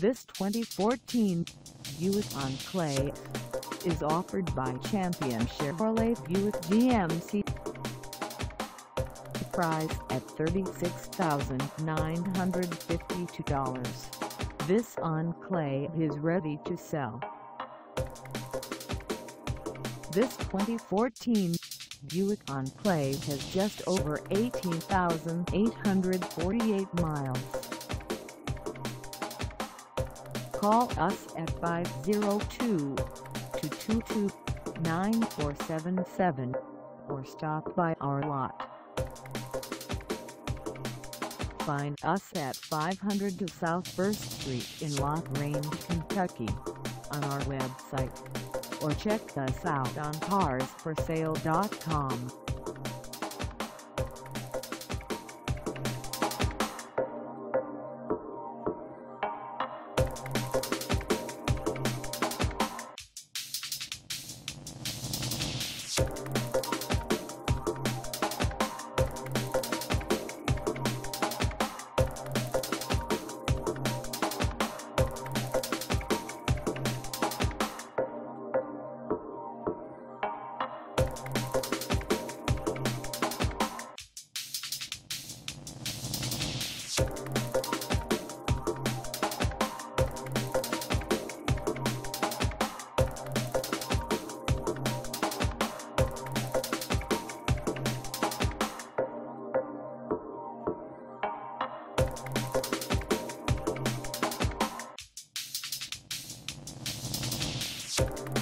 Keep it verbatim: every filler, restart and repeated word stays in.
This twenty fourteen Buick Enclave is offered by Champion Chevrolet Buick G M C. Price at thirty-six thousand nine hundred fifty-two dollars. This Enclave is ready to sell. This twenty fourteen Buick Enclave has just over eighteen thousand eight hundred forty-eight miles. Call us at five oh two, two two two, nine four seven seven or stop by our lot. Find us at five hundred two South First Street in La Grange, Kentucky, on our website, or check us out on cars for sale dot com. You